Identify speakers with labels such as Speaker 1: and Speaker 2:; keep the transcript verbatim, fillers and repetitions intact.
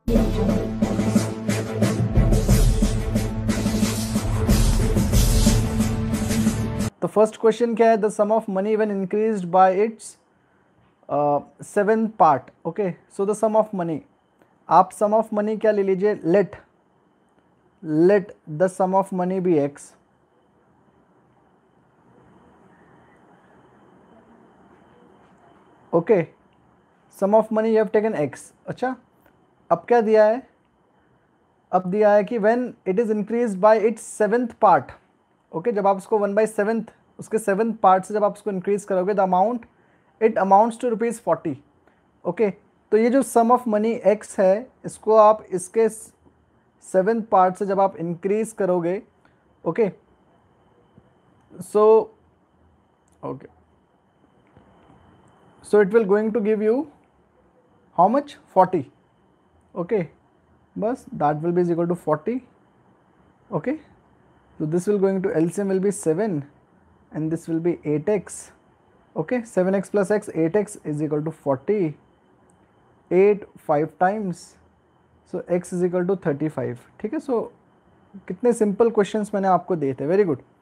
Speaker 1: तो first question क्या है, the sum of money when increased by its seven part. Okay, so the sum of money, आप sum of money क्या ले लीजिए, let let the sum of money be X. Okay, sum of money you have taken X. अच्छा, अब क्या दिया है, अब दिया है कि when it is increase by its seventh part. Okay, जब आप उसको वन बाई सेवेंथ, उसके सेवेंथ पार्ट से जब आप उसको इंक्रीज करोगे, the amount it amounts to rupees forty. Okay, तो ये जो सम ऑफ मनी एक्स है, इसको आप इसके सेवेंथ पार्ट से जब आप इंक्रीज करोगे, okay, so okay, so it will going to give you how much, forty। okay, bus that will be is equal to forty। okay, so this will going to L C M will be seven and this will be eight x। okay, seven x plus x, eight x is equal to forty। eight five times, so x is equal to thirty-five। ठीक है, so कितने simple questions मैंने आपको दिए थे, very good.